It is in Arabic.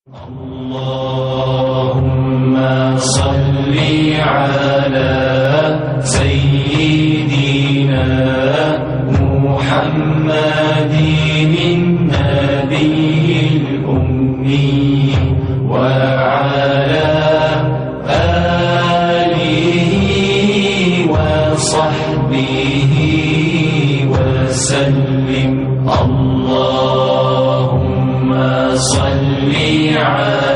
اللهم صل على سيدنا محمد النبي الأمي وعلى آله وصحبه وسلم. اللهم صل على